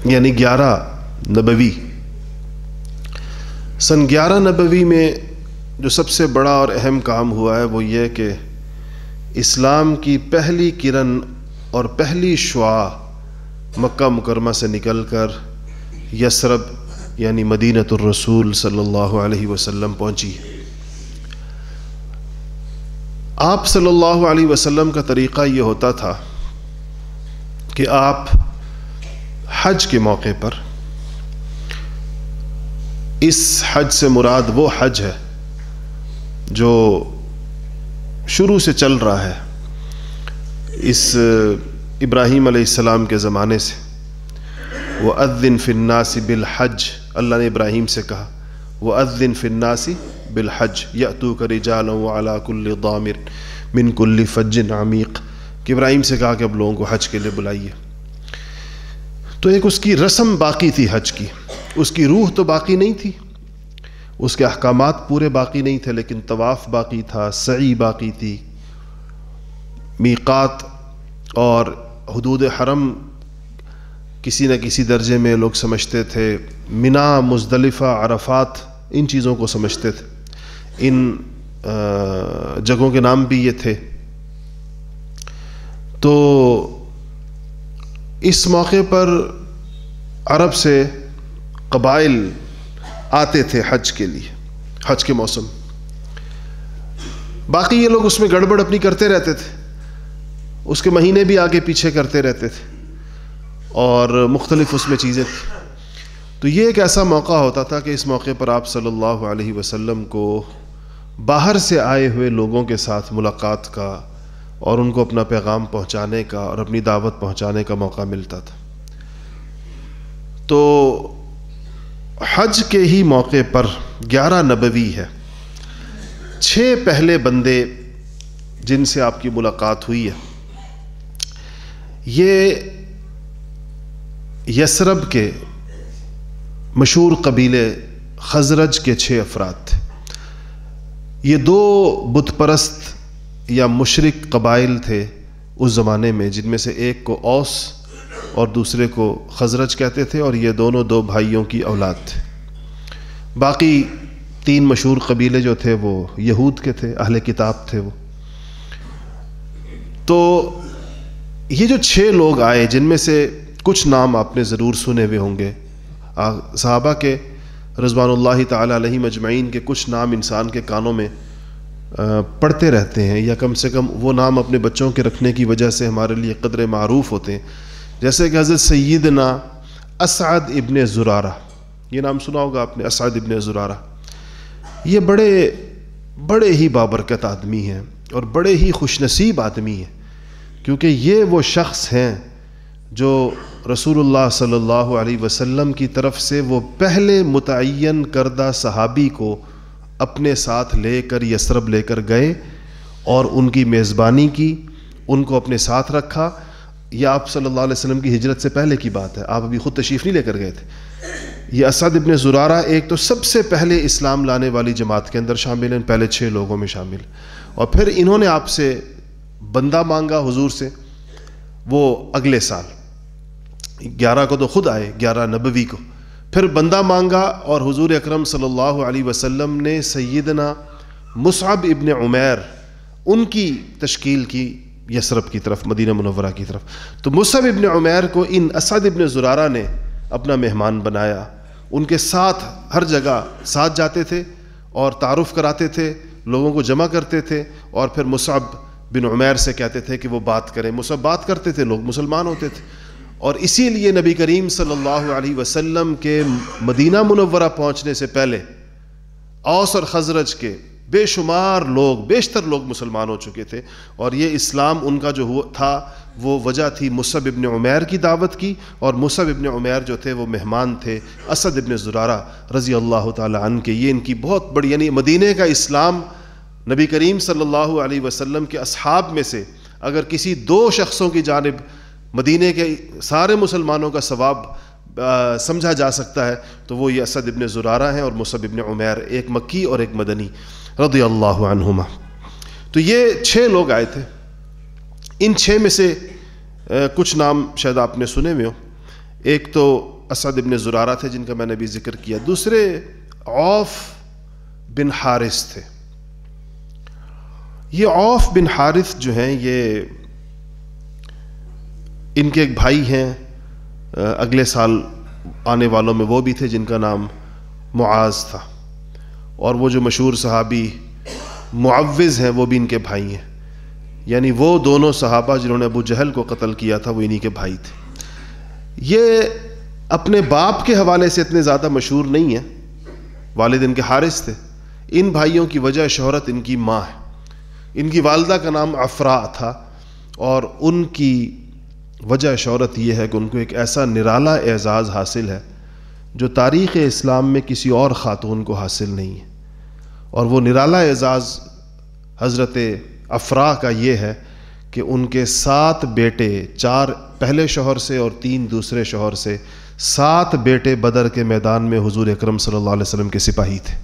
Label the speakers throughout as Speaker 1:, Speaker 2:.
Speaker 1: یعنی 11 نبوی۔ سن 11 نبوی میں جو سب سے بڑا اور اہم کام ہوا ہے وہ یہ کہ اسلام کی پہلی کرن اور پہلی شعاع مکہ مکرمہ سے نکل کر یثرب یعنی مدینۃ الرسول صلی اللہ علیہ وسلم پہنچی۔ آپ صلی اللہ علیہ وسلم کا طریقہ یہ ہوتا تھا کہ آپ حج کے موقع پر، اس حج سے مراد وہ حج ہے جو شروع سے چل رہا ہے اس ابراہیم علیہ السلام کے زمانے سے۔ وَأَذِّن فِي النَّاسِ بِالْحَجِّ، اللہ نے ابراہیم سے کہا وَأَذِّن فِي النَّاسِ بِالْحَجِّ يَأْتُوكَ رِجَالًا وَعَلَى كُلِّ ضَامِرٍ مِّن كُلِّ فَجٍّ عَمِيقٍ، کہ ابراہیم سے کہا کہ اب لوگوں کو حج کے لیے بلائیے۔ تو ایک اس کی رسم باقی تھی حج کی، اس کی روح تو باقی نہیں تھی، اس کے احکامات پورے باقی نہیں تھے، لیکن طواف باقی تھا، سعی باقی تھی، میقات اور حدود حرم کسی نہ کسی درجے میں لوگ سمجھتے تھے، منا، مزدلفہ، عرفات، ان چیزوں کو سمجھتے تھے، ان جگہوں کے نام بھی یہ تھے۔ تو اس موقع پر عرب سے قبائل آتے تھے حج کے لیے، حج کے موسم۔ باقی یہ لوگ اس میں گڑبڑ اپنی کرتے رہتے تھے، اس کے مہینے بھی آگے پیچھے کرتے رہتے تھے اور مختلف اس میں چیزیں تھیں۔ تو یہ ایک ایسا موقع ہوتا تھا کہ اس موقع پر آپ صلی اللہ علیہ وسلم کو باہر سے آئے ہوئے لوگوں کے ساتھ ملاقات کا اور ان کو اپنا پیغام پہنچانے کا اور اپنی دعوت پہنچانے کا موقع ملتا تھا۔ تو حج کے ہی موقع پر 11 نبوی ہے، 6 پہلے بندے جن سے آپ کی ملاقات ہوئی ہے، یہ یثرب کے مشہور قبیلے خزرج کے 6 افراد تھے۔ یہ 2 بت پرست یا مشرک قبائل تھے اس زمانے میں، جن میں سے ایک کو اوس اور دوسرے کو خزرج کہتے تھے، اور یہ دونوں 2 بھائیوں کی اولاد تھے۔ باقی 3 مشہور قبیلے جو تھے وہ یہود کے تھے، اہل کتاب تھے وہ۔ تو یہ جو 6 لوگ آئے، جن میں سے کچھ نام آپ نے ضرور سنے ہوئے ہوں گے، صحابہ کے رضوان اللہ تعالی علیہم اجمعین کے کچھ نام انسان کے کانوں میں پڑھتے رہتے ہیں، یا کم سے کم وہ نام اپنے بچوں کے رکھنے کی وجہ سے ہمارے لیے قدر معروف ہوتے ہیں، جیسے کہ حضرت سیدنا اسعد ابن زرارہ، یہ نام سنا ہوگا آپ نے، اسعد ابن زرارہ۔ یہ بڑے ہی بابرکت آدمی ہیں اور بڑے ہی خوش نصیب آدمی ہیں، کیونکہ یہ وہ شخص ہیں جو رسول اللہ صلی اللہ علیہ وسلم کی طرف سے وہ پہلے متعین کردہ صحابی کو اپنے ساتھ لے کر یثرب لے کر گئے اور ان کی میزبانی کی، ان کو اپنے ساتھ رکھا۔ یہ آپ صلی اللہ علیہ وسلم کی ہجرت سے پہلے کی بات ہے، آپ ابھی خود تشریف نہیں لے کر گئے تھے۔ یہ اسعد ابن زرارہ ایک تو سب سے پہلے اسلام لانے والی جماعت کے اندر شامل ہیں، پہلے 6 لوگوں میں شامل، اور پھر انہوں نے آپ سے بندہ مانگا حضور سے، وہ اگلے سال 11 کو تو خود آئے، 11 نبوی کو، پھر بندہ مانگا، اور حضور اکرم صلی اللہ علیہ وسلم نے سیدنا مصعب ابن عمیر ان کی تشکیل کی یثرب کی طرف، مدینہ منورہ کی طرف۔ تو مصعب ابن عمیر کو ان اسعد ابن زرارہ نے اپنا مہمان بنایا، ان کے ساتھ ہر جگہ ساتھ جاتے تھے اور تعارف کراتے تھے، لوگوں کو جمع کرتے تھے، اور پھر مصعب بن عمیر سے کہتے تھے کہ وہ بات کریں۔ مصعب بات کرتے تھے، لوگ مسلمان ہوتے تھے، اور اسی لیے نبی کریم صلی اللہ علیہ وسلم کے مدینہ منورہ پہنچنے سے پہلے اوس اور خزرج کے بے شمار لوگ، بیشتر لوگ مسلمان ہو چکے تھے، اور یہ اسلام ان کا جو تھا وہ وجہ تھی مصعب ابن عمیر کی دعوت کی، اور مصعب ابن عمیر جو تھے وہ مہمان تھے اسد ابن زرارہ رضی اللہ تعالی عنہ کے۔ یہ ان کی بہت بڑی، یعنی مدینہ کا اسلام نبی کریم صلی اللہ علیہ وسلم کے اصحاب میں سے اگر کسی 2 شخصوں کی جانب مدینہ کے سارے مسلمانوں کا ثواب سمجھا جا سکتا ہے تو وہ یہ اسد ابن زرارہ ہیں اور مصعب ابن عمیر، ایک مکی اور ایک مدنی رضی اللہ عنہما۔ تو یہ 6 لوگ آئے تھے۔ ان 6 میں سے کچھ نام شاید آپ نے سنے ہوئے ہو۔ ایک تو اسعد ابن زرارہ تھے جن کا میں نے بھی ذکر کیا، دوسرے عوف بن حارث تھے۔ یہ عوف بن حارث جو ہیں یہ ان کے ایک بھائی ہیں، اگلے سال آنے والوں میں وہ بھی تھے جن کا نام معاذ تھا، اور وہ جو مشہور صحابی معوذ ہیں وہ بھی ان کے بھائی ہیں، یعنی وہ دونوں صحابہ جنہوں نے ابو جہل کو قتل کیا تھا وہ انہی کے بھائی تھے۔ یہ اپنے باپ کے حوالے سے اتنے زیادہ مشہور نہیں ہیں، والد ان کے حارث تھے۔ ان بھائیوں کی وجہ شہرت ان کی ماں ہے۔ ان کی والدہ کا نام عفراء تھا، اور ان کی وجہ شہرت یہ ہے کہ ان کو ایک ایسا نرالا اعزاز حاصل ہے جو تاریخ اسلام میں کسی اور خاتون کو حاصل نہیں ہے، اور وہ نرالا اعزاز حضرت عفراء کا یہ ہے کہ ان کے 7 بیٹے، 4 پہلے شوہر سے اور 3 دوسرے شوہر سے، 7 بیٹے بدر کے میدان میں حضور اکرم صلی اللہ علیہ وسلم کے سپاہی تھے،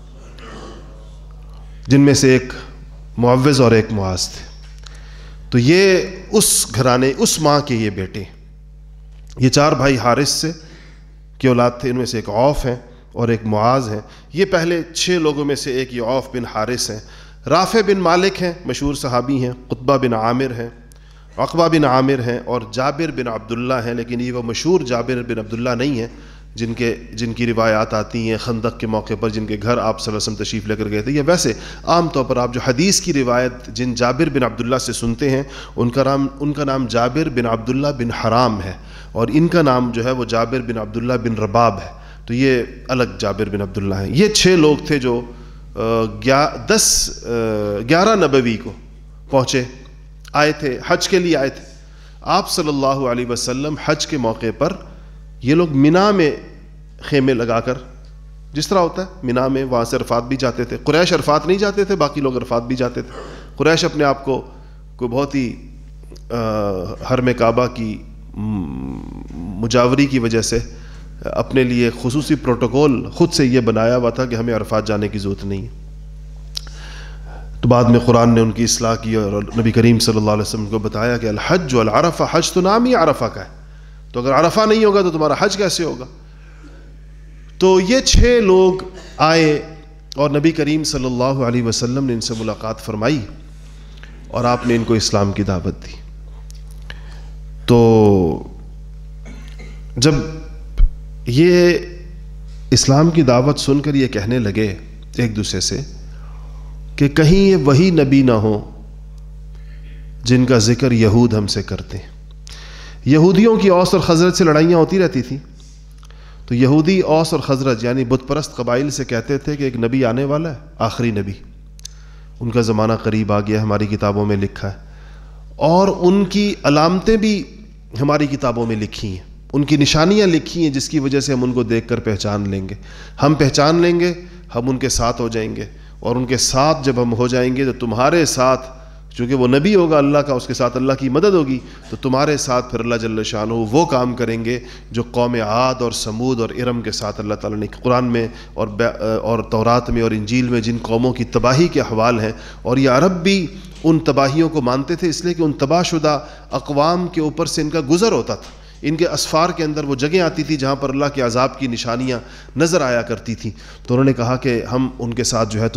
Speaker 1: جن میں سے ایک معوذ اور ایک معاذ تھے۔ تو یہ اس گھرانے، اس ماں کے یہ بیٹے، یہ 4 بھائی حارث سے کی اولاد تھے، ان میں سے ایک عوف ہیں اور ایک معاذ ہیں۔ یہ پہلے 6 لوگوں میں سے ایک یہ عوف بن حارث ہیں۔ رافع بن مالک ہیں، مشہور صحابی ہیں، قطبہ بن عامر ہیں، عقبہ بن عامر ہیں، اور جابر بن عبداللہ ہیں، لیکن یہ وہ مشہور جابر بن عبداللہ نہیں ہیں جن کی روایات آتی ہیں خندق کے موقع پر جن کے گھر آپ صلی اللہ علیہ وسلم تشریف لے کر گئے تھے۔ یا ویسے عام طور پر آپ جو حدیث کی روایت جن جابر بن عبداللہ سے سنتے ہیں ان کا نام جابر بن عبداللہ بن حرام ہے، اور ان کا نام جو ہے وہ جابر بن عبداللہ بن رباب ہے، تو یہ الگ جابر بن عبداللہ ہیں۔ یہ 6 لوگ تھے جو 11 نبوی کو پہنچے، آئے تھے، حج کے لیے آئے تھے۔ آپ صلی اللہ علیہ وسلم حج کے موقع پر یہ لوگ مینا میں خیمے لگا کر، جس طرح ہوتا ہے مینا میں، وہاں سے عرفات بھی جاتے تھے۔ قریش عرفات نہیں جاتے تھے، باقی لوگ عرفات بھی جاتے تھے۔ قریش اپنے آپ کو کوئی بہت ہی حرم کعبہ کی مجاوری کی وجہ سے اپنے لیے خصوصی پروٹوکول خود سے یہ بنایا ہوا تھا کہ ہمیں عرفات جانے کی ضرورت نہیں ہے۔ تو بعد میں قرآن نے ان کی اصلاح کی اور نبی کریم صلی اللہ علیہ وسلم کو بتایا کہ الحج والعرفہ، حج تو نام ہی عرفہ کا ہے، تو اگر عرفہ نہیں ہوگا تو تمہارا حج کیسے ہوگا؟ تو یہ 6 لوگ آئے اور نبی کریم صلی اللہ علیہ وسلم نے ان سے ملاقات فرمائی اور آپ نے ان کو اسلام کی دعوت دی۔ تو جب یہ اسلام کی دعوت سن کر یہ کہنے لگے ایک دوسرے سے کہ کہیں یہ وہی نبی نہ ہو جن کا ذکر یہود ہم سے کرتے ہیں۔ یہودیوں کی اوس اور خزرج سے لڑائیاں ہوتی رہتی تھیں، تو یہودی اوس اور خزرج یعنی بت پرست قبائل سے کہتے تھے کہ ایک نبی آنے والا ہے، آخری نبی، ان کا زمانہ قریب آ گیا، ہماری کتابوں میں لکھا ہے، اور ان کی علامتیں بھی ہماری کتابوں میں لکھی ہیں، ان کی نشانیاں لکھی ہیں جس کی وجہ سے ہم ان کو دیکھ کر پہچان لیں گے، ہم پہچان لیں گے، ہم ان کے ساتھ ہو جائیں گے، اور ان کے ساتھ جب ہم ہو جائیں گے تو تمہارے ساتھ، چونکہ وہ نبی ہوگا اللہ کا، اس کے ساتھ اللہ کی مدد ہوگی، تو تمہارے ساتھ پھر اللہ جل شانہ وہ کام کریں گے جو قوم عاد اور سمود اور ارم کے ساتھ اللہ تعالیٰ نے قرآن میں اور تورات میں اور انجیل میں جن قوموں کی تباہی کے احوال ہیں، اور یہ عرب بھی ان تباہیوں کو مانتے تھے اس لیے کہ ان تباہ شدہ اقوام کے اوپر سے ان کا گزر ہوتا تھا، ان کے اسفار کے اندر وہ جگہیں آتی تھی جہاں پر اللہ کے عذاب کی نشانیاں نظر آیا کرتی تھیں، تو انہوں نے کہا کہ ہم ان کے ساتھ جو ہے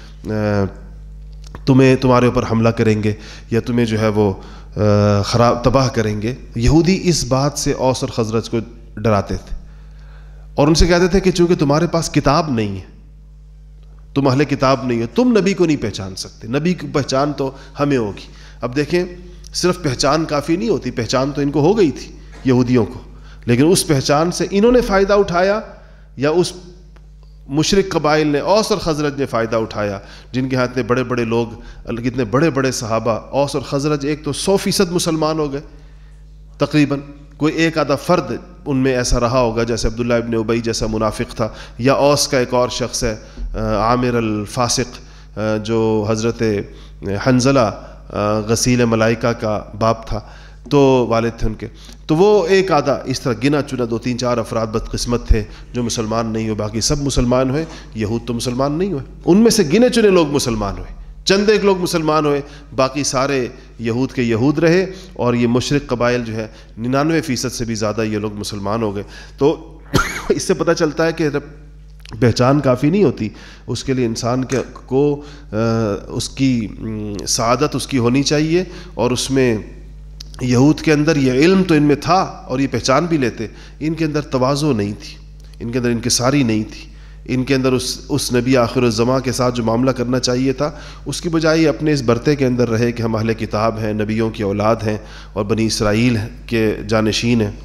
Speaker 1: تمہارے اوپر حملہ کریں گے یا تمہیں جو ہے وہ تباہ کریں گے۔ یہودی اس بات سے اوس اور خزرج کو ڈراتے تھے اور ان سے کہتے تھے کہ چونکہ تمہارے پاس کتاب نہیں ہے، تم اہل کتاب نہیں ہو، تم نبی کو نہیں پہچان سکتے، نبی کی پہچان تو ہمیں ہوگی۔ اب دیکھیں صرف پہچان کافی نہیں ہوتی، پہچان تو ان کو ہو گئی تھی یہودیوں کو، لیکن اس پہچان سے انہوں نے فائدہ اٹھایا یا اس مشرک قبائل نے، اوس اور خزرج نے فائدہ اٹھایا، جن کے ہاتھ اتنے بڑے بڑے لوگ، کتنے بڑے بڑے صحابہ، اوس اور خزرج ایک تو 100% مسلمان ہو گئے تقریباً، کوئی ایک آدھا فرد ان میں ایسا رہا ہوگا جیسے عبداللہ ابن ابی جیسا منافق تھا، یا اوس کا ایک اور شخص ہے عامر الفاسق جو حضرت حنظلہ غسیل ملائکہ کا باپ تھا، تو والد تھے ان کے، تو وہ ایک آدھا اس طرح گنا چنا 2-3-4 افراد بدقسمت تھے جو مسلمان نہیں ہوئے، باقی سب مسلمان ہوئے۔ یہود تو مسلمان نہیں ہوئے، ان میں سے گنے چنے لوگ مسلمان ہوئے، چند ایک لوگ مسلمان ہوئے، باقی سارے یہود کے یہود رہے، اور یہ مشرک قبائل جو ہے 99% سے بھی زیادہ یہ لوگ مسلمان ہو گئے۔ تو اس سے پتہ چلتا ہے کہ پہچان کافی نہیں ہوتی، اس کے لیے انسان کو اس کی سعادت اس کی ہونی چاہیے، اور اس میں یہود کے اندر یہ علم تو ان میں تھا اور یہ پہچان بھی لیتے، ان کے اندر تواضع نہیں تھی، ان کے اندر انکساری نہیں تھی، ان کے اندر اس نبی آخر الزماں کے ساتھ جو معاملہ کرنا چاہیے تھا اس کی بجائے اپنے اس برتے کے اندر رہے کہ ہم اہل کتاب ہیں، نبیوں کی اولاد ہیں اور بنی اسرائیل کے جانشین ہیں۔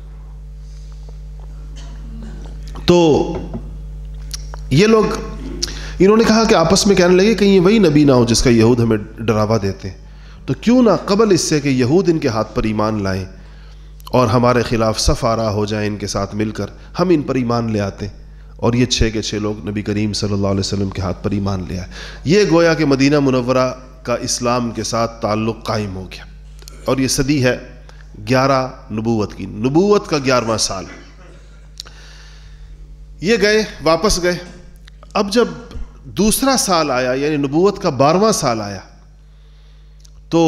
Speaker 1: تو یہ لوگ انہوں نے کہا کہ آپس میں کہنے لگے کہیں یہ وہی نبی نہ ہو جس کا یہود ہمیں ڈراوا دیتے ہیں، تو کیوں نہ قبل اس سے کہ یہود ان کے ہاتھ پر ایمان لائیں اور ہمارے خلاف صف آرا ہو جائیں ان کے ساتھ مل کر، ہم ان پر ایمان لے آتے ہیں۔ اور یہ 6 کے 6 لوگ نبی کریم صلی اللہ علیہ وسلم کے ہاتھ پر ایمان لے آئے۔ یہ گویا کہ مدینہ منورہ کا اسلام کے ساتھ تعلق قائم ہو گیا، اور یہ صدی ہے 11 نبوت کی، نبوت کا 11واں سال۔ یہ گئے، واپس گئے۔ اب جب دوسرا سال آیا، یعنی نبوت کا 12واں سال آیا، تو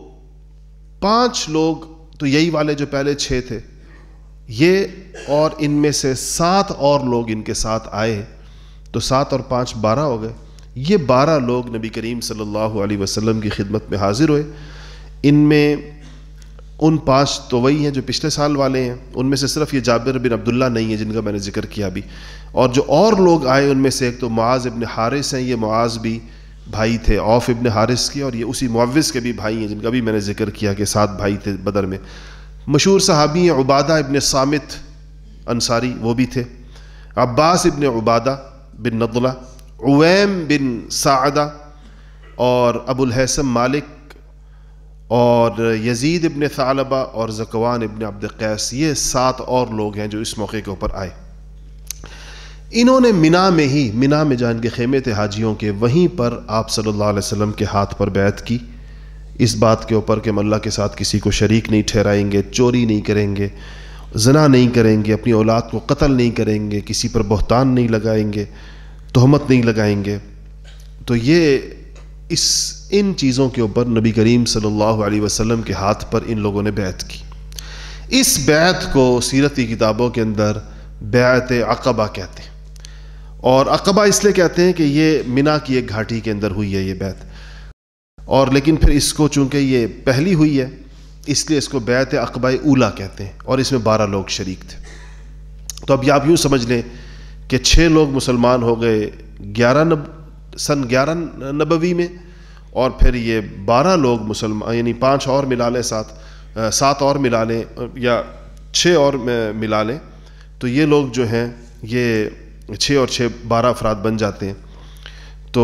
Speaker 1: 5 لوگ تو یہی والے جو پہلے 6 تھے، یہ اور ان میں سے 7 اور لوگ ان کے ساتھ آئے، تو 7 اور 5 12 ہو گئے۔ یہ 12 لوگ نبی کریم صلی اللہ علیہ وسلم کی خدمت میں حاضر ہوئے۔ ان میں ان 5 تو وہی ہیں جو پچھلے سال والے ہیں، ان میں سے صرف یہ جابر بن عبداللہ نہیں ہے جن کا میں نے ذکر کیا ابھی، اور جو اور لوگ آئے ان میں سے ایک تو معاذ ابن حارث ہیں، یہ معاذ بھی بھائی تھے عوف ابن حارث کے، اور یہ اسی معوذ کے بھی بھائی ہیں جن کا بھی میں نے ذکر کیا کہ 7 بھائی تھے بدر میں۔ مشہور صحابی ہیں عبادہ ابن صامت انصاری، وہ بھی تھے، عباس ابن عبادہ بن نضلہ، عویم بن سعدہ، اور ابو الحیثم مالک، اور یزید ابن ثعلبہ، اور ذکوان ابن عبد قیس۔ یہ 7 اور لوگ ہیں جو اس موقع کے اوپر آئے۔ انہوں نے منا میں جہاں ان کے خیمے تھے حاجیوں کے، وہیں پر آپ صلی اللہ علیہ وسلم کے ہاتھ پر بیعت کی، اس بات کے اوپر کہ ہم اللہ کے ساتھ کسی کو شریک نہیں ٹھہرائیں گے، چوری نہیں کریں گے، زنا نہیں کریں گے، اپنی اولاد کو قتل نہیں کریں گے، کسی پر بہتان نہیں لگائیں گے، تہمت نہیں لگائیں گے۔ تو یہ ان چیزوں کے اوپر نبی کریم صلی اللہ علیہ وسلم کے ہاتھ پر ان لوگوں نے بیعت کی۔ اس بیعت کو سیرت کی کتابوں کے اندر بیعت عقبہ کہتے ہیں، اور عقبہ اس لیے کہتے ہیں کہ یہ منا کی ایک گھاٹی کے اندر ہوئی ہے یہ بیعت، اور لیکن پھر اس کو چونکہ یہ پہلی ہوئی ہے اس لیے اس کو بیعت عقبہ اولا کہتے ہیں، اور اس میں 12 لوگ شریک تھے۔ تو اب آپ یوں سمجھ لیں کہ 6 لوگ مسلمان ہو گئے سن 11 نبوی میں، اور پھر یہ 12 لوگ مسلمان، یعنی 5 اور ملا لیں، 7 اور ملا لیں، یا 6 اور ملا لیں، تو یہ لوگ جو ہیں یہ 6 اور 6 12 افراد بن جاتے ہیں۔ تو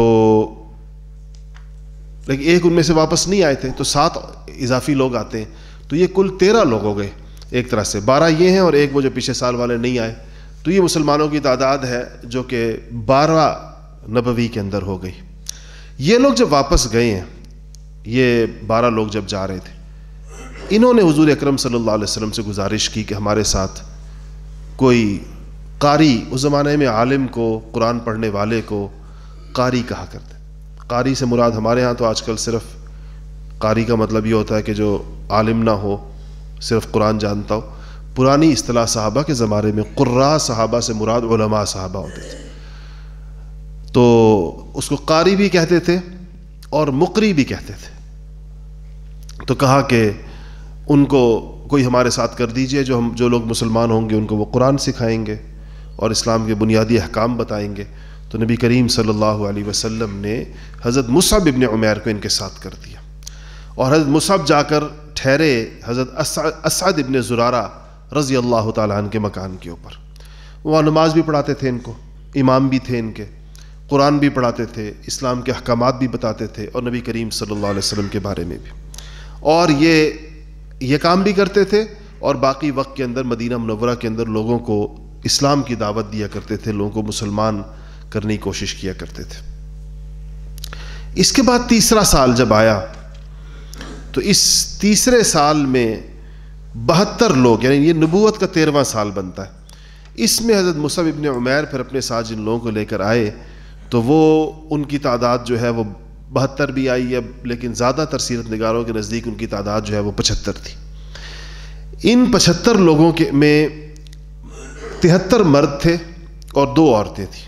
Speaker 1: لیکن ایک ان میں سے واپس نہیں آئے تھے، تو 7 اضافی لوگ آتے ہیں، تو یہ کل 13 لوگ ہو گئے ایک طرح سے۔ 12 یہ ہیں اور ایک وہ جو پچھلے سال والے نہیں آئے، تو یہ مسلمانوں کی تعداد ہے جو کہ 12 نبوی کے اندر ہو گئی۔ یہ لوگ جب واپس گئے ہیں، یہ 12 لوگ جب جا رہے تھے، انہوں نے حضور اکرم صلی اللہ علیہ وسلم سے گزارش کی کہ ہمارے ساتھ کوئی قاری، اس زمانے میں عالم کو، قرآن پڑھنے والے کو قاری کہا کرتے۔ قاری سے مراد ہمارے ہاں تو آج کل صرف قاری کا مطلب یہ ہوتا ہے کہ جو عالم نہ ہو، صرف قرآن جانتا ہو۔ پرانی اصطلاح صحابہ کے زمانے میں قراء صحابہ سے مراد علماء صحابہ ہوتے تھے، تو اس کو قاری بھی کہتے تھے اور مقری بھی کہتے تھے۔ تو کہا کہ ان کو کوئی ہمارے ساتھ کر دیجئے، جو لوگ مسلمان ہوں گے ان کو وہ قرآن سکھائیں گے اور اسلام کے بنیادی احکام بتائیں گے۔ تو نبی کریم صلی اللہ علیہ وسلم نے حضرت مصعب ابن عمیر کو ان کے ساتھ کر دیا، اور حضرت مصعب جا کر ٹھہرے حضرت اسعد ابن زرارہ رضی اللہ تعالیٰ عنہ کے مکان کے اوپر۔ وہاں نماز بھی پڑھاتے تھے ان کو، امام بھی تھے ان کے، قرآن بھی پڑھاتے تھے، اسلام کے احکامات بھی بتاتے تھے، اور نبی کریم صلی اللہ علیہ وسلم کے بارے میں بھی، اور یہ کام بھی کرتے تھے، اور باقی وقت کے اندر مدینہ منورہ کے اندر لوگوں کو اسلام کی دعوت دیا کرتے تھے، لوگوں کو مسلمان کرنے کی کوشش کیا کرتے تھے۔ اس کے بعد تیسرا سال جب آیا تو اس تیسرے سال میں 72 لوگ، یعنی یہ نبوت کا 13واں سال بنتا ہے، اس میں حضرت مصعب ابن عمیر پھر اپنے ساتھ جن لوگوں کو لے کر آئے تو وہ ان کی تعداد جو ہے وہ 72 بھی آئی اب، لیکن زیادہ تر سیرت نگاروں کے نزدیک ان کی تعداد جو ہے وہ 75 تھی۔ ان 75 لوگوں کے میں 73 مرد تھے اور 2 عورتیں تھیں۔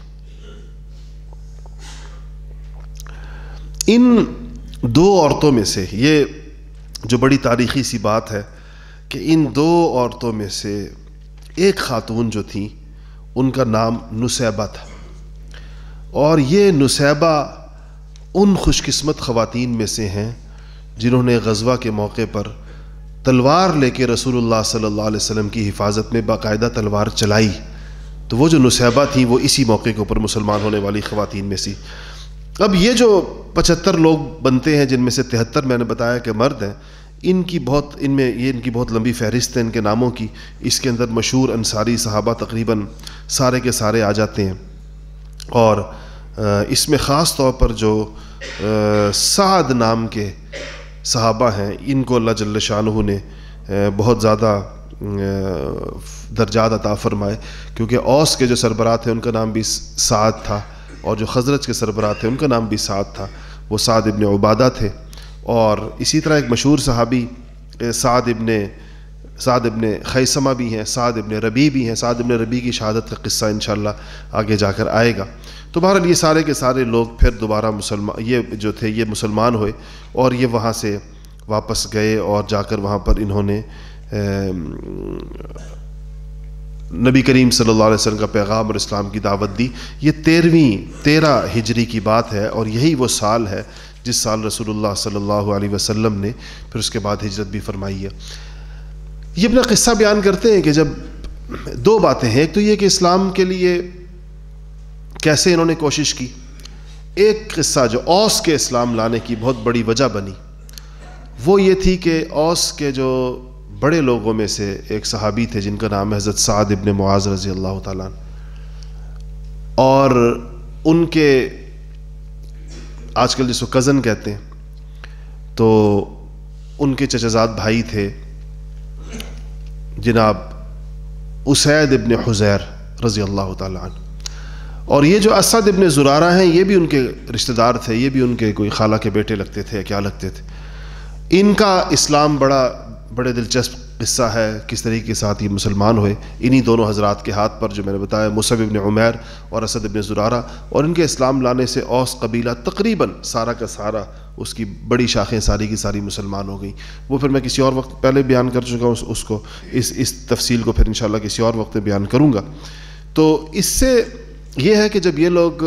Speaker 1: ان 2 عورتوں میں سے، یہ جو بڑی تاریخی سی بات ہے کہ ان 2 عورتوں میں سے ایک خاتون جو تھیں ان کا نام نسیبہ تھا، اور یہ نسیبہ ان خوش قسمت خواتین میں سے ہیں جنہوں نے غزوہ کے موقع پر تلوار لے کے رسول اللہ صلی اللہ علیہ وسلم کی حفاظت میں باقاعدہ تلوار چلائی۔ تو وہ جو نسیبہ تھیں وہ اسی موقع کے اوپر مسلمان ہونے والی خواتین میں سی۔ اب یہ جو 75 لوگ بنتے ہیں، جن میں سے 73 میں نے بتایا کہ مرد ہیں، ان کی بہت لمبی فہرست ہے ان کے ناموں کی۔ اس کے اندر مشہور انصاری صحابہ تقریباً سارے کے سارے آ جاتے ہیں، اور اس میں خاص طور پر جو سعد نام کے صحابہ ہیں ان کو اللہ جل شانہ نے بہت زیادہ درجات عطا فرمائے، کیونکہ اوس کے جو سربراہ تھے ان کا نام بھی سعد تھا، اور جو خزرج کے سربراہ تھے ان کا نام بھی سعد تھا، وہ سعد ابن عبادہ تھے۔ اور اسی طرح ایک مشہور صحابی سعد ابن خیثمہ بھی ہیں، سعد ابن ربیع بھی ہیں۔ سعد ابن ربیع کی شہادت کا قصہ انشاءاللہ آگے جا کر آئے گا۔ تو بہرحال یہ سارے کے سارے لوگ پھر دوبارہ یہ مسلمان ہوئے، اور یہ وہاں سے واپس گئے، اور جا کر وہاں پر انہوں نے نبی کریم صلی اللہ علیہ وسلم کا پیغام اور اسلام کی دعوت دی۔ یہ 13 ہجری کی بات ہے، اور یہی وہ سال ہے جس سال رسول اللہ صلی اللہ علیہ وسلم نے پھر اس کے بعد ہجرت بھی فرمائی ہے۔ یہ اپنا قصہ بیان کرتے ہیں کہ جب 2 باتیں ہیں، ایک تو یہ کہ اسلام کے لیے کیسے انہوں نے کوشش کی۔ ایک قصہ جو اوس کے اسلام لانے کی بہت بڑی وجہ بنی، وہ یہ تھی کہ اوس کے جو بڑے لوگوں میں سے ایک صحابی تھے جن کا نام ہے حضرت سعد ابن معاذ رضی اللہ تعالیٰ عنہ، اور ان کے آج کل جس کو کزن کہتے ہیں، تو ان کے چچا زاد بھائی تھے جناب اسید ابن حزیر رضی اللہ تعالیٰ عنہ، اور یہ جو اسد ابن زرارہ ہیں یہ بھی ان کے رشتہ دار تھے، یہ بھی ان کے کوئی خالہ کے بیٹے لگتے تھے، کیا لگتے تھے۔ ان کا اسلام بڑے دلچسپ قصہ ہے، کس طریقے کے ساتھ یہ مسلمان ہوئے انہی دونوں حضرات کے ہاتھ پر جو میں نے بتایا، مصعب ابن عمیر اور اسد ابن زرارہ۔ اور ان کے اسلام لانے سے اوس قبیلہ تقریباً سارا کا سارا، اس کی بڑی شاخیں ساری کی ساری مسلمان ہو گئیں۔ وہ پھر میں کسی اور وقت پہلے بیان کر چکا ہوں، اس کو اس تفصیل کو پھر انشاءاللہ کسی اور وقت میں بیان کروں گا۔ تو اس سے یہ ہے کہ جب یہ لوگ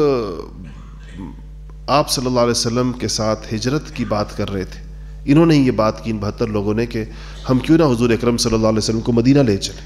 Speaker 1: آپ صلی اللہ علیہ وسلم کے ساتھ ہجرت کی بات کر رہے تھے، انہوں نے یہ بات کی ان 72 لوگوں نے کہ ہم کیوں نہ حضور اکرم صلی اللہ علیہ وسلم کو مدینہ لے چلیں۔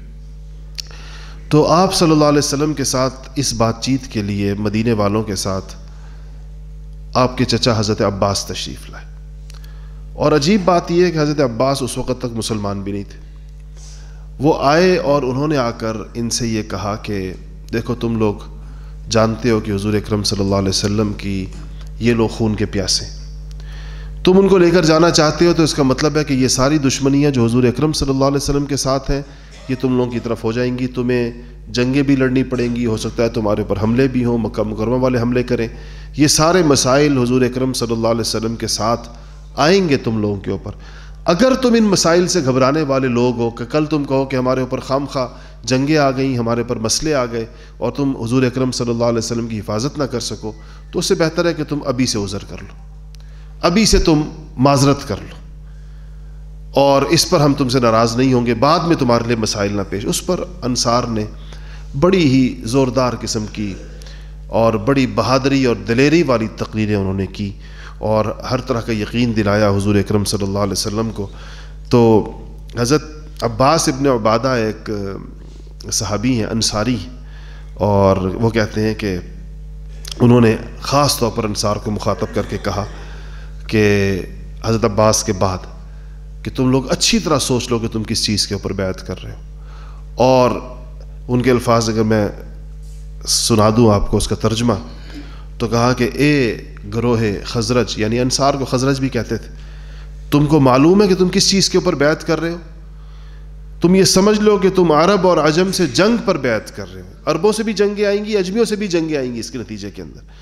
Speaker 1: تو آپ صلی اللہ علیہ وسلم کے ساتھ اس بات چیت کے لیے مدینے والوں کے ساتھ آپ کے چچا حضرت عباس تشریف لائے، اور عجیب بات یہ ہے کہ حضرت عباس اس وقت تک مسلمان بھی نہیں تھے۔ وہ آئے اور انہوں نے آ کر ان سے یہ کہا کہ دیکھو تم لوگ جانتے ہو کہ حضور اکرم صلی اللہ علیہ وسلم کی یہ لوگ خون کے پیاسے، تم ان کو لے کر جانا چاہتے ہو تو اس کا مطلب ہے کہ یہ ساری دشمنیاں جو حضور اکرم صلی اللہ علیہ وسلم کے ساتھ ہیں یہ تم لوگوں کی طرف ہو جائیں گی، تمہیں جنگیں بھی لڑنی پڑیں گی، ہو سکتا ہے تمہارے اوپر حملے بھی ہوں، مکہ مکرمہ والے حملے کریں۔ یہ سارے مسائل حضور اکرم صلی اللہ علیہ وسلم کے ساتھ آئیں گے تم لوگوں کے اوپر۔ اگر تم ان مسائل سے گھبرانے والے لوگ ہو کہ کل تم کہو کہ ہمارے اوپر خام خواہ جنگیں آ گئیں، ہمارے اوپر مسئلے آ گئے اور تم حضور اکرم صلی اللہ علیہ وسلم کی حفاظت نہ کر سکو، تو اس سے بہتر ہے کہ تم ابھی سے عذر کر لو، ابھی سے تم معذرت کر لو، اور اس پر ہم تم سے ناراض نہیں ہوں گے، بعد میں تمہارے لیے مسائل نہ پیش۔ اس پر انصار نے بڑی ہی زوردار قسم کی اور بڑی بہادری اور دلیری والی تقریریں انہوں نے کی، اور ہر طرح کا یقین دلایا حضور اکرم صلی اللہ علیہ وسلم کو۔ تو حضرت عباس ابن عبادہ ایک صحابی ہیں، انصاری، اور وہ کہتے ہیں کہ انہوں نے خاص طور پر انصار کو مخاطب کر کے کہا کہ حضرت عباس کے بعد کہ تم لوگ اچھی طرح سوچ لو کہ تم کس چیز کے اوپر بیعت کر رہے ہو۔ اور ان کے الفاظ اگر میں سنا دوں آپ کو اس کا ترجمہ، تو کہا کہ اے گروہ خزرج، یعنی انصار کو خزرج بھی کہتے تھے، تم کو معلوم ہے کہ تم کس چیز کے اوپر بیعت کر رہے ہو؟ تم یہ سمجھ لو کہ تم عرب اور عجم سے جنگ پر بیعت کر رہے ہو، عربوں سے بھی جنگیں آئیں گی، اجمیوں سے بھی جنگیں آئیں گی اس کے نتیجے کے اندر،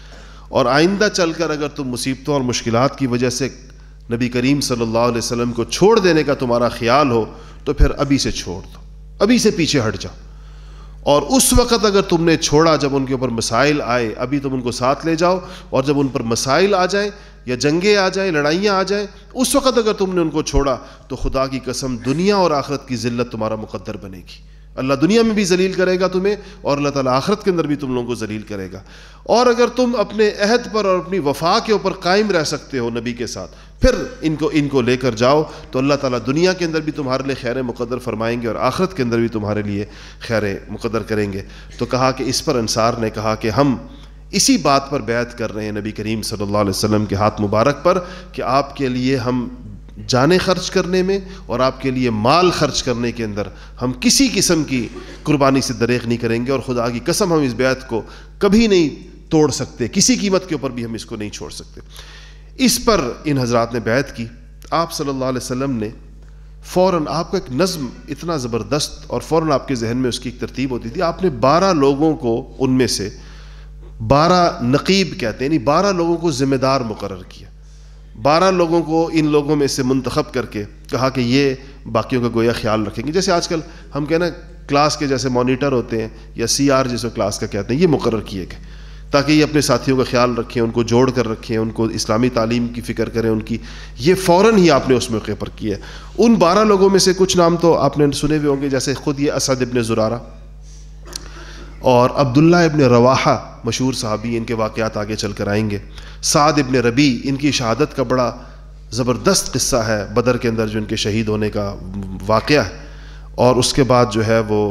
Speaker 1: اور آئندہ چل کر اگر تم مصیبتوں اور مشکلات کی وجہ سے نبی کریم صلی اللہ علیہ وسلم کو چھوڑ دینے کا تمہارا خیال ہو تو پھر ابھی سے چھوڑ دو، ابھی سے پیچھے ہٹ جاؤ. اور اس وقت اگر تم نے چھوڑا جب ان کے اوپر مسائل آئے، ابھی تم ان کو ساتھ لے جاؤ، اور جب ان پر مسائل آ جائیں یا جنگیں آ جائیں، لڑائیاں آ جائیں، اس وقت اگر تم نے ان کو چھوڑا تو خدا کی قسم دنیا اور آخرت کی ذلت تمہارا مقدر بنے گی. اللہ دنیا میں بھی ذلیل کرے گا تمہیں، اور اللہ تعالیٰ آخرت کے اندر بھی تم لوگوں کو ذلیل کرے گا. اور اگر تم اپنے عہد پر اور اپنی وفا کے اوپر قائم رہ سکتے ہو نبی کے ساتھ، پھر ان کو لے کر جاؤ تو اللہ تعالیٰ دنیا کے اندر بھی تمہارے لیے خیر مقدر فرمائیں گے اور آخرت کے اندر بھی تمہارے لیے خیر مقدر کریں گے. تو کہا کہ اس پر انصار نے کہا کہ ہم اسی بات پر بیعت کر رہے ہیں نبی کریم صلی اللہ علیہ وسلم کے ہاتھ مبارک پر کہ آپ کے لیے ہم جانیں خرچ کرنے میں اور آپ کے لیے مال خرچ کرنے کے اندر ہم کسی قسم کی قربانی سے دریغ نہیں کریں گے، اور خدا کی قسم ہم اس بیعت کو کبھی نہیں توڑ سکتے، کسی قیمت کے اوپر بھی ہم اس کو نہیں چھوڑ سکتے. اس پر ان حضرات نے بیعت کی. آپ صلی اللہ علیہ وسلم نے فوراً، آپ کا ایک نظم اتنا زبردست اور فوراً آپ کے ذہن میں اس کی ایک ترتیب ہوتی تھی. آپ نے 12 لوگوں کو، ان میں سے 12 نقیب کہتے ہیں، یعنی 12 لوگوں کو ذمہ دار مقرر کیا. 12 لوگوں کو ان لوگوں میں سے منتخب کر کے کہا کہ یہ باقیوں کا گویا خیال رکھیں گے. جیسے آج کل ہم کہنا کلاس کے جیسے مانیٹر ہوتے ہیں یا CR جسے کلاس کا کہتے ہیں، یہ مقرر کیے گئے تاکہ یہ اپنے ساتھیوں کا خیال رکھیں، ان کو جوڑ کر رکھیں، ان کو اسلامی تعلیم کی فکر کریں ان کی. یہ فوراً ہی آپ نے اس موقع پر کیا. ان 12 لوگوں میں سے کچھ نام تو آپ نے سنے ہوئے ہوں گے، جیسے خود یہ اسد ابن زرارہ اور عبداللہ ابن رواحہ، مشہور صحابی، ان کے واقعات آگے چل کر آئیں گے. سعد ابن ربی، ان کی شہادت کا بڑا زبردست قصہ ہے بدر کے اندر جو ان کے شہید ہونے کا واقعہ ہے. اور اس کے بعد جو ہے وہ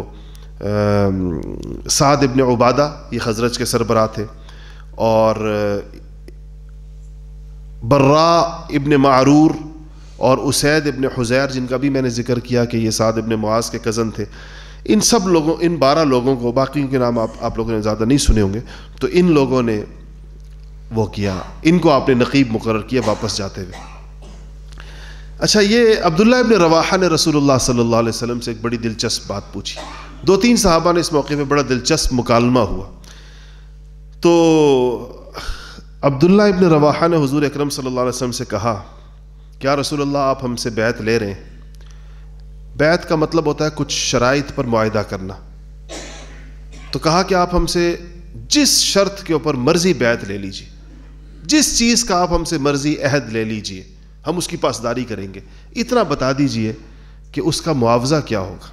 Speaker 1: سعد ابن عبادہ، یہ خزرج کے سربراہ تھے. اور براء ابن معرور اور اسید ابن حزیر، جن کا بھی میں نے ذکر کیا کہ یہ سعد ابن معاذ کے کزن تھے. ان سب لوگوں، ان 12 لوگوں کو، باقی کے نام آپ لوگوں نے زیادہ نہیں سنے ہوں گے، تو ان لوگوں نے وہ کیا، ان کو آپ نے نقیب مقرر کیا واپس جاتے ہوئے. اچھا، یہ عبداللہ ابن رواحہ نے رسول اللہ صلی اللہ علیہ وسلم سے ایک بڑی دلچسپ بات پوچھی. 2-3 صحابہ نے اس موقع پہ بڑا دلچسپ مکالمہ ہوا. تو عبداللہ ابن رواحہ نے حضور اکرم صلی اللہ علیہ وسلم سے کہا کیا رسول اللہ آپ ہم سے بیعت لے رہے ہیں؟ بیعت کا مطلب ہوتا ہے کچھ شرائط پر معاہدہ کرنا. تو کہا کہ آپ ہم سے جس شرط کے اوپر مرضی بیعت لے لیجیے، جس چیز کا آپ ہم سے مرضی عہد لے لیجیے، ہم اس کی پاسداری کریں گے. اتنا بتا دیجئے کہ اس کا معاوضہ کیا ہوگا،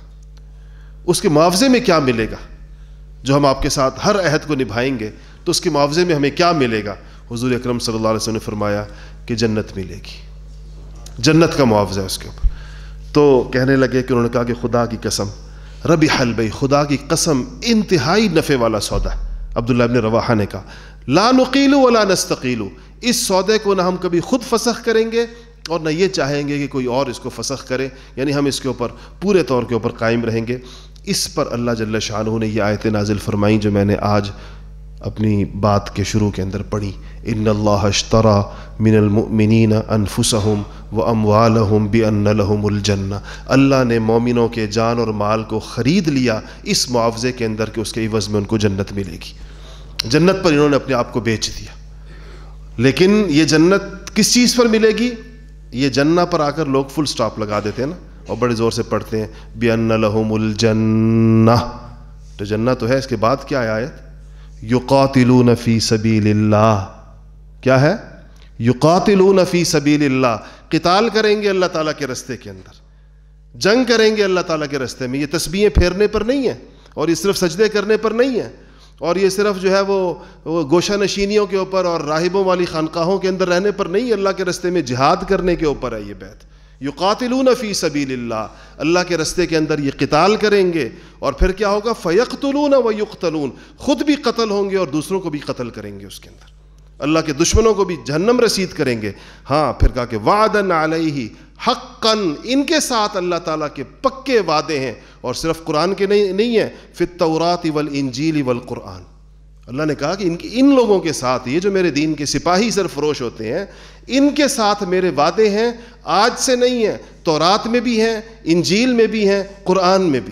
Speaker 1: اس کے معاوضے میں کیا ملے گا. جو ہم آپ کے ساتھ ہر عہد کو نبھائیں گے تو اس کے معاوضے میں ہمیں کیا ملے گا. حضور اکرم صلی اللہ علیہ وسلم نے فرمایا کہ جنت ملے گی، جنت کا معاوضہ ہے اس کے اوپر. تو کہنے لگے کہ انہوں نے کہا کہ خدا کی قسم، ربح البیع، خدا کی قسم انتہائی نفع والا سودا ہے. عبداللہ ابن رواحہ نے کہا لا نقیل ولا نستقیل، اس سودے کو نہ ہم کبھی خود فسخ کریں گے اور نہ یہ چاہیں گے کہ کوئی اور اس کو فسخ کرے، یعنی ہم اس کے اوپر پورے طور کے اوپر قائم رہیں گے. اس پر اللہ جل شانہ نے یہ آیتیں نازل فرمائیں جو میں نے آج اپنی بات کے شروع کے اندر پڑھی. ان اللہ اشترى من المؤمنین انفسهم واموالهم بان لهم الجنہ، اللہ نے مومنوں کے جان اور مال کو خرید لیا اس معاوضے کے اندر کہ اس کے عوض میں ان کو جنت ملے گی. جنت پر انہوں نے اپنے آپ کو بیچ دیا. لیکن یہ جنت کس چیز پر ملے گی؟ یہ جنہ پر آ کر لوگ فل سٹاپ لگا دیتے ہیں نا، اور بڑے زور سے پڑھتے ہیں بِأَنَّ لَهُمُ الْجَنَّةِ. تو جنہ تو ہے، اس کے بعد کیا ہے آیت؟ یقاتلون فی سبیل اللہ. کیا ہے؟ یقاتلون فی سبیل اللہ، قتال کریں گے اللہ تعالیٰ کے رستے کے اندر، جنگ کریں گے اللہ تعالیٰ کے رستے میں. یہ تسبیحیں پھیرنے پر نہیں ہے، اور یہ صرف سجدے کرنے پر نہیں ہے، اور یہ صرف جو ہے وہ گوشہ نشینیوں کے اوپر اور راہبوں والی خانقاہوں کے اندر رہنے پر نہیں، اللہ کے رستے میں جہاد کرنے کے اوپر ہے یہ بیعت. یقاتلون فی سبیل اللہ، اللہ کے رستے کے اندر یہ قتال کریں گے، اور پھر کیا ہوگا؟ فیقتلون ویقتلون، خود بھی قتل ہوں گے اور دوسروں کو بھی قتل کریں گے. اس کے اندر اللہ کے دشمنوں کو بھی جہنم رسید کریں گے. ہاں، پھر کہا کہ وعدن علیہ حقاً، ان کے ساتھ اللہ تعالیٰ کے پکے وعدے ہیں، اور صرف قرآن کے نہیں ہیں، فی التوراۃ والانجیل والقرآن. اللہ نے کہا کہ ان لوگوں کے ساتھ، یہ جو میرے دین کے سپاہی سرفروش ہوتے ہیں، ان کے ساتھ میرے وعدے ہیں، آج سے نہیں ہیں، تورات میں بھی ہیں، انجیل میں بھی ہیں، قرآن میں بھی ہیں.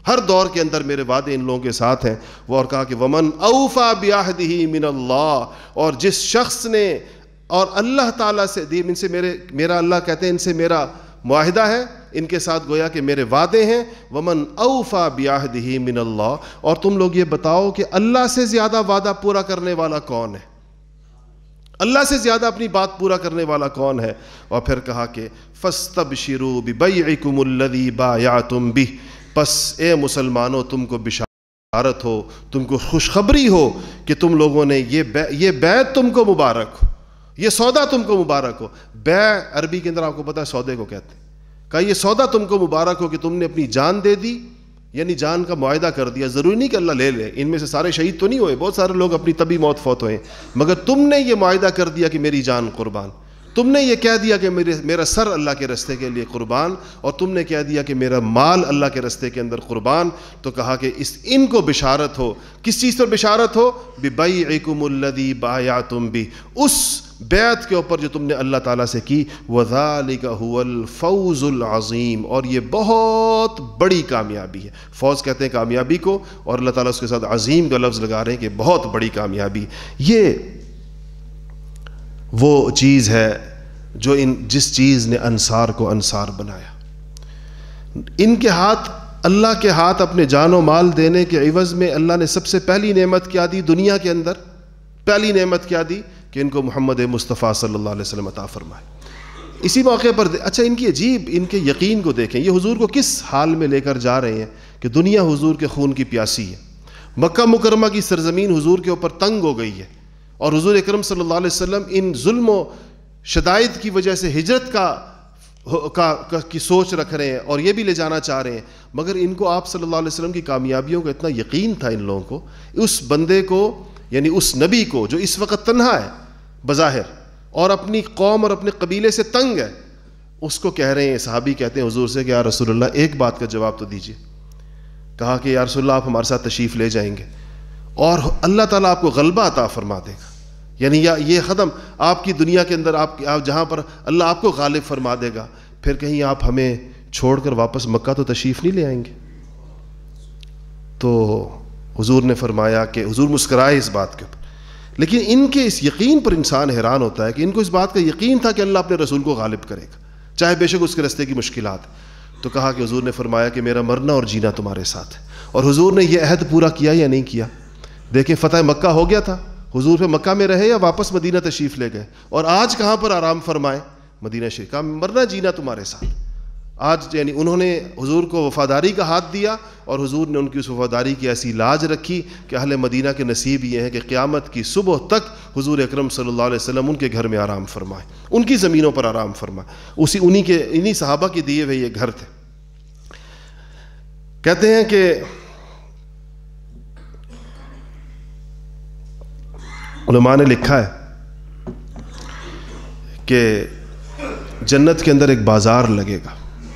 Speaker 1: ہر دور کے اندر میرے وعدے ان لوگوں کے ساتھ ہیں. وہ اور کہا کہ ومن اوفا بعہدہ من اللہ، اور جس شخص نے اور اللہ تعالیٰ سے دی، ان سے میرا اللہ کہتے ہیں ان سے میرا معاہدہ ہے، ان کے ساتھ گویا کہ میرے وعدے ہیں. ومن اوفا بعہدہ من اللہ، اور تم لوگ یہ بتاؤ کہ اللہ سے زیادہ وعدہ پورا کرنے والا کون ہے؟ اللہ سے زیادہ اپنی بات پورا کرنے والا کون ہے؟ اور پھر کہا کہ فاستبشروا ببیعکم الذی بایعتم بہ، پس اے مسلمانوں تم کو بشارت ہو، تم کو خوشخبری ہو کہ تم لوگوں نے یہ بیعت تم کو مبارک ہو، یہ سودا تم کو مبارک ہو. بیع عربی کے اندر آپ کو پتہ ہے سودے کو کہتے ہیں. کہا یہ سودا تم کو مبارک ہو کہ تم نے اپنی جان دے دی، یعنی جان کا معاہدہ کر دیا. ضروری نہیں کہ اللہ لے لے، ان میں سے سارے شہید تو نہیں ہوئے، بہت سارے لوگ اپنی طبی موت فوت ہوئے، مگر تم نے یہ معاہدہ کر دیا کہ میری جان قربان، تم نے یہ کہہ دیا کہ میرا سر اللہ کے رستے کے لیے قربان، اور تم نے کہہ دیا کہ میرا مال اللہ کے رستے کے اندر قربان. تو کہا کہ ان کو بشارت ہو، کس چیز پر بشارت ہو؟ ببیعکم الذی بایعتم بہ، اس بیعت کے اوپر جو تم نے اللہ تعالیٰ سے کی. وذالک هو الفوز العظیم، اور یہ بہت بڑی کامیابی ہے. فوز کہتے ہیں کامیابی کو، اور اللہ تعالیٰ اس کے ساتھ عظیم کا لفظ لگا رہے ہیں کہ بہت بڑی کامیابی. یہ وہ چیز ہے جو جس چیز نے انصار کو انصار بنایا. ان کے ہاتھ، اللہ کے ہاتھ اپنے جان و مال دینے کے عوض میں اللہ نے سب سے پہلی نعمت کیا دی دنیا کے اندر؟ پہلی نعمت کیا دی؟ کہ ان کو محمد مصطفیٰ صلی اللہ علیہ وسلم عطا فرمائے. اسی موقع پر اچھا ان کی عجیب، ان کے یقین کو دیکھیں. یہ حضور کو کس حال میں لے کر جا رہے ہیں کہ دنیا حضور کے خون کی پیاسی ہے. مکہ مکرمہ کی سرزمین حضور کے اوپر تنگ ہو گئی ہے، اور حضور اکرم صلی اللہ علیہ وسلم ان ظلم و شدائد کی وجہ سے ہجرت کی سوچ رکھ رہے ہیں، اور یہ بھی لے جانا چاہ رہے ہیں. مگر ان کو آپ صلی اللہ علیہ وسلم کی کامیابیوں کا اتنا یقین تھا ان لوگوں کو، اس بندے کو، یعنی اس نبی کو جو اس وقت تنہا ہے بظاہر اور اپنی قوم اور اپنے قبیلے سے تنگ ہے، اس کو کہہ رہے ہیں. صحابی کہتے ہیں حضور سے کہ یا رسول اللہ ایک بات کا جواب تو دیجیے. کہا کہ یا رسول اللہ آپ ہمارے ساتھ تشریف لے جائیں گے اور اللہ تعالیٰ آپ کو غلبہ عطا فرما دے گا، یعنی یہ ختم آپ کی دنیا کے اندر، آپ جہاں پر اللہ آپ کو غالب فرما دے گا، پھر کہیں آپ ہمیں چھوڑ کر واپس مکہ تو تشریف نہیں لے آئیں گے. تو حضور نے فرمایا کہ حضور مسکرائے اس بات کے اوپر، لیکن ان کے اس یقین پر انسان حیران ہوتا ہے کہ ان کو اس بات کا یقین تھا کہ اللہ اپنے رسول کو غالب کرے گا، چاہے بے شک اس کے رستے کی مشکلات. تو کہا کہ حضور نے فرمایا کہ میرا مرنا اور جینا تمہارے ساتھ ہے. اور حضور نے یہ عہد پورا کیا یا نہیں کیا؟ دیکھیں فتح مکہ ہو گیا تھا، حضور پہ مکہ میں رہے یا واپس مدینہ تشریف لے گئے، اور آج کہاں پر آرام فرمائے؟ مدینہ شریف. کہا مرنا جینا تمہارے ساتھ. آج یعنی انہوں نے حضور کو وفاداری کا ہاتھ دیا، اور حضور نے ان کی اس وفاداری کی ایسی لاج رکھی کہ اہل مدینہ کے نصیب یہ ہے کہ قیامت کی صبح تک حضور اکرم صلی اللہ علیہ وسلم ان کے گھر میں آرام فرمائے، ان کی زمینوں پر آرام فرمائے. انہی صحابہ کے دیے ہوئے یہ گھر تھے. کہتے ہیں کہ علماء نے لکھا ہے کہ جنت کے اندر ایک بازار لگے گا،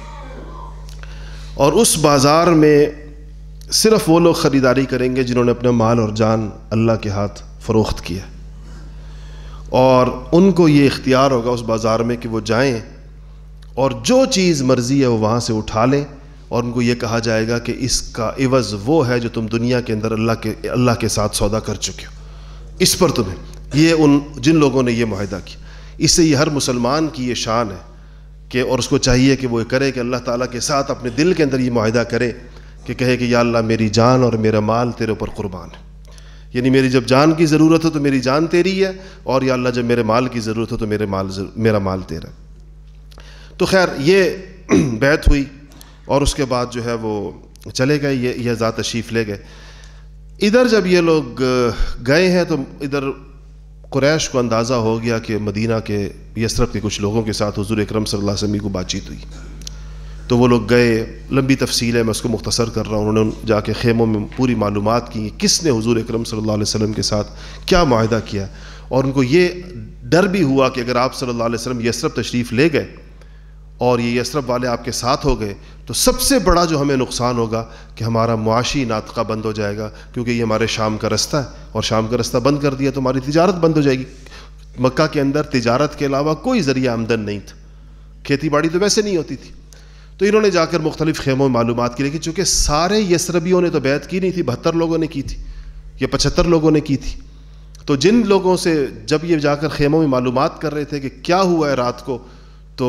Speaker 1: اور اس بازار میں صرف وہ لوگ خریداری کریں گے جنہوں نے اپنا مال اور جان اللہ کے ہاتھ فروخت کیا، اور ان کو یہ اختیار ہوگا اس بازار میں کہ وہ جائیں اور جو چیز مرضی ہے وہ وہاں سے اٹھا لیں، اور ان کو یہ کہا جائے گا کہ اس کا عوض وہ ہے جو تم دنیا کے اندر اللہ کے ساتھ سودا کر چکے ہو، اس پر تمہیں یہ جن لوگوں نے یہ معاہدہ کیا. اس سے یہ ہر مسلمان کی یہ شان ہے کہ، اور اس کو چاہیے کہ وہ کرے کہ اللہ تعالیٰ کے ساتھ اپنے دل کے اندر یہ معاہدہ کرے کہ کہے کہ یا اللہ میری جان اور میرا مال تیرے اوپر قربان ہے، یعنی میری جب جان کی ضرورت ہو تو میری جان تیری ہے، اور یا اللہ جب میرے مال کی ضرورت ہو تو میرا مال تیرا. تو خیر یہ بیعت ہوئی، اور اس کے بعد جو ہے وہ چلے گئے، یہ ذات تشریف لے گئے. ادھر جب یہ لوگ گئے ہیں تو ادھر قریش کو اندازہ ہو گیا کہ مدینہ کے یثرب کے کچھ لوگوں کے ساتھ حضور اکرم صلی اللہ علیہ وسلم کو بات چیت ہوئی. تو وہ لوگ گئے، لمبی تفصیل ہے، میں اس کو مختصر کر رہا ہوں. انہوں نے جا کے خیموں میں پوری معلومات کی کس نے حضور اکرم صلی اللہ علیہ وسلم کے ساتھ کیا معاہدہ کیا، اور ان کو یہ ڈر بھی ہوا کہ اگر آپ صلی اللہ علیہ وسلم یثرب تشریف لے گئے اور یہ یثرب والے آپ کے ساتھ ہو گئے تو سب سے بڑا جو ہمیں نقصان ہوگا کہ ہمارا معاشی ناطقہ بند ہو جائے گا، کیونکہ یہ ہمارے شام کا رستہ ہے، اور شام کا رستہ بند کر دیا تو ہماری تجارت بند ہو جائے گی. مکہ کے اندر تجارت کے علاوہ کوئی ذریعہ آمدن نہیں تھا، کھیتی باڑی تو ویسے نہیں ہوتی تھی. تو انہوں نے جا کر مختلف خیموں میں معلومات کی، لیکن چونکہ سارے یسربیوں نے تو بیعت کی نہیں تھی، 72 لوگوں نے کی تھی یا 75 لوگوں نے کی تھی، تو جن لوگوں سے جب یہ جا کر خیموں میں معلومات کر رہے تھے کہ کیا ہوا ہے رات کو، تو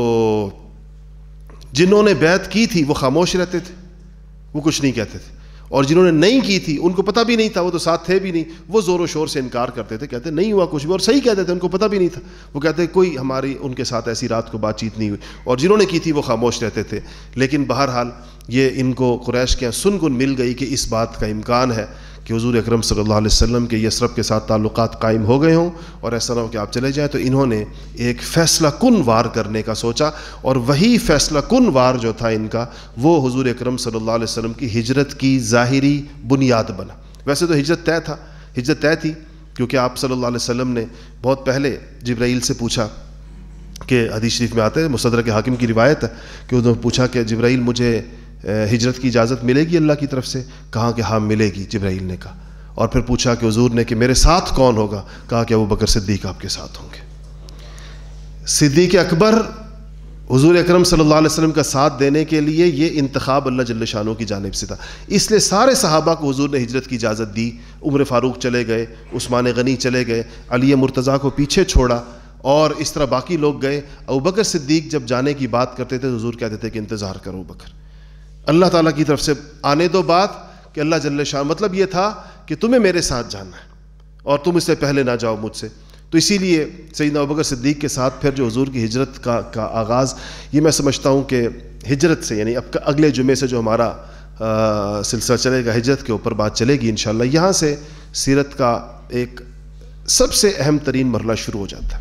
Speaker 1: جنہوں نے بیعت کی تھی وہ خاموش رہتے تھے، وہ کچھ نہیں کہتے تھے، اور جنہوں نے نہیں کی تھی ان کو پتہ بھی نہیں تھا، وہ تو ساتھ تھے بھی نہیں، وہ زور و شور سے انکار کرتے تھے، کہتے نہیں ہوا کچھ بھی، اور صحیح کہتے تھے، ان کو پتہ بھی نہیں تھا، وہ کہتے کوئی ہماری ان کے ساتھ ایسی رات کو بات چیت نہیں ہوئی، اور جنہوں نے کی تھی وہ خاموش رہتے تھے۔ لیکن بہرحال یہ ان کو قریش کے یہاں سن کن مل گئی کہ اس بات کا امکان ہے کہ حضور اکرم صلی اللہ علیہ وسلم کے یثرب کے ساتھ تعلقات قائم ہو گئے ہوں اور ایسا نہ ہو کہ آپ چلے جائیں، تو انہوں نے ایک فیصلہ کن وار کرنے کا سوچا، اور وہی فیصلہ کن وار جو تھا ان کا، وہ حضور اکرم صلی اللہ علیہ وسلم کی ہجرت کی ظاہری بنیاد بنا۔ ویسے تو ہجرت طے تھا، ہجرت طے تھی، کیونکہ آپ صلی اللہ علیہ وسلم نے بہت پہلے جبرائیل سے پوچھا، کہ حدیث شریف میں آتے ہیں، مستدرک حاکم کی روایت ہے کہ انہوں نے پوچھا کہ جبرائیل مجھے ہجرت کی اجازت ملے گی اللہ کی طرف سے؟ کہا کہ ہاں ملے گی، جبرائیل نے کہا۔ اور پھر پوچھا کہ حضور نے کہ میرے ساتھ کون ہوگا؟ کہا کہ ابوبکر صدیق آپ کے ساتھ ہوں گے۔ صدیق اکبر حضور اکرم صلی اللہ علیہ وسلم کا ساتھ دینے کے لیے یہ انتخاب اللہ جل شانہ کی جانب سے تھا، اس لیے سارے صحابہ کو حضور نے ہجرت کی اجازت دی۔ عمر فاروق چلے گئے، عثمان غنی چلے گئے، علی مرتضیٰ کو پیچھے چھوڑا، اور اس طرح باقی لوگ گئے۔ ابوبکر صدیق جب جانے کی بات کرتے تھے تو حضور کہتے تھے کہ انتظار کرو بکر، اللہ تعالیٰ کی طرف سے آنے دو بات کہ اللہ جل شانہ، مطلب یہ تھا کہ تمہیں میرے ساتھ جانا ہے اور تم اس سے پہلے نہ جاؤ مجھ سے۔ تو اسی لیے سیدنا ابوبکر صدیق کے ساتھ پھر جو حضور کی ہجرت کا آغاز، یہ میں سمجھتا ہوں کہ ہجرت سے، یعنی اب اگلے جمعے سے جو ہمارا سلسلہ چلے گا ہجرت کے اوپر بات چلے گی انشاءاللہ، یہاں سے سیرت کا ایک سب سے اہم ترین مرحلہ شروع ہو جاتا ہے،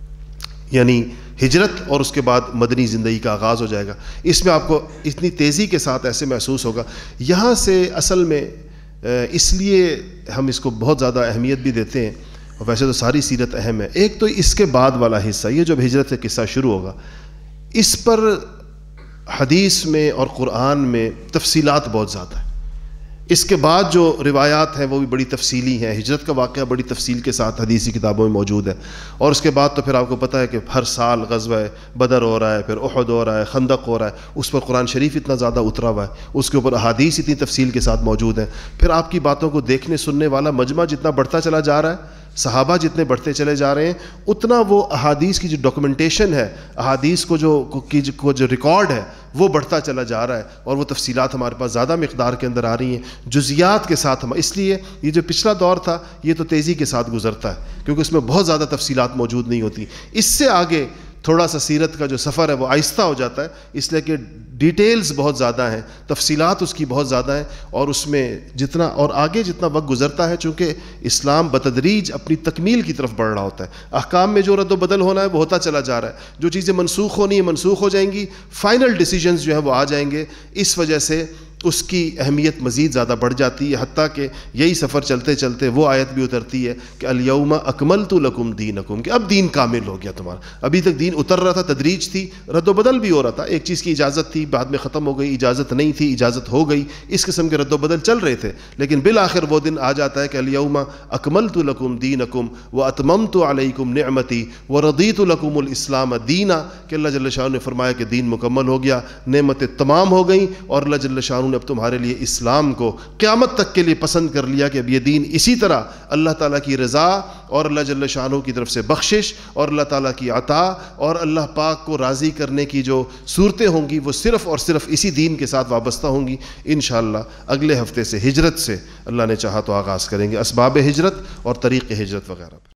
Speaker 1: یعنی ہجرت، اور اس کے بعد مدنی زندگی کا آغاز ہو جائے گا۔ اس میں آپ کو اتنی تیزی کے ساتھ ایسے محسوس ہوگا، یہاں سے اصل میں اس لیے ہم اس کو بہت زیادہ اہمیت بھی دیتے ہیں، اور ویسے تو ساری سیرت اہم ہے، ایک تو اس کے بعد والا حصہ، یہ جب ہجرت کا قصہ شروع ہوگا، اس پر حدیث میں اور قرآن میں تفصیلات بہت زیادہ ہیں۔ اس کے بعد جو روایات ہیں وہ بھی بڑی تفصیلی ہیں، ہجرت کا واقعہ بڑی تفصیل کے ساتھ حدیثی کتابوں میں موجود ہے، اور اس کے بعد تو پھر آپ کو پتہ ہے کہ ہر سال غزوہ بدر ہو رہا ہے، پھر احد ہو رہا ہے، خندق ہو رہا ہے، اس پر قرآن شریف اتنا زیادہ اترا ہوا ہے، اس کے اوپر احادیث اتنی تفصیل کے ساتھ موجود ہیں، پھر آپ کی باتوں کو دیکھنے سننے والا مجمع جتنا بڑھتا چلا جا رہا ہے، صحابہ جتنے بڑھتے چلے جا رہے ہیں، اتنا وہ احادیث کی جو ڈاکومنٹیشن ہے، احادیث کو جو ریکارڈ ہے وہ بڑھتا چلا جا رہا ہے، اور وہ تفصیلات ہمارے پاس زیادہ مقدار کے اندر آ رہی ہیں، جزیات کے ساتھ ہم، اس لیے یہ جو پچھلا دور تھا یہ تو تیزی کے ساتھ گزرتا ہے کیونکہ اس میں بہت زیادہ تفصیلات موجود نہیں ہوتی۔ اس سے آگے تھوڑا سا سیرت کا جو سفر ہے وہ آہستہ ہو جاتا ہے، اس لیے کہ ڈیٹیلز بہت زیادہ ہیں، تفصیلات اس کی بہت زیادہ ہیں، اور اس میں جتنا اور آگے جتنا وقت گزرتا ہے، چونکہ اسلام بتدریج اپنی تکمیل کی طرف بڑھ رہا ہوتا ہے، احکام میں جو رد و بدل ہونا ہے وہ ہوتا چلا جا رہا ہے، جو چیزیں منسوخ ہونی ہیں منسوخ ہو جائیں گی، فائنل ڈیسیجنز جو ہیں وہ آ جائیں گے، اس وجہ سے اس کی اہمیت مزید زیادہ بڑھ جاتی ہے، حتیٰ کہ یہی سفر چلتے چلتے وہ آیت بھی اترتی ہے کہ الیوم اکملت لکم دینکم، کہ اب دین کامل ہو گیا تمہارا۔ ابھی تک دین اتر رہا تھا، تدریج تھی، رد و بدل بھی ہو رہا تھا، ایک چیز کی اجازت تھی بعد میں ختم ہو گئی، اجازت نہیں تھی اجازت ہو گئی، اس قسم کے رد و بدل چل رہے تھے، لیکن بالآخر وہ دن آ جاتا ہے کہ الیوم اکملت لکم دینکم واتممت علیکم نعمتی ورضیت لکم الاسلام دینا، کہ اللہ جل شانہ نے فرمایا کہ دین مکمل ہو گیا، نعمتیں تمام ہو گئیں، اور اللہ جل شانہ نے اب تمہارے لیے اسلام کو قیامت تک کے لیے پسند کر لیا کہ اب یہ دین اسی طرح اللہ تعالیٰ کی رضا اور اللہ جل شانہ کی طرف سے بخشش اور اللہ تعالیٰ کی عطا اور اللہ پاک کو راضی کرنے کی جو صورتیں ہوں گی وہ صرف اور صرف اسی دین کے ساتھ وابستہ ہوں گی۔ انشاءاللہ اگلے ہفتے سے ہجرت سے اللہ نے چاہا تو آغاز کریں گے، اسباب ہجرت اور طریق ہجرت وغیرہ۔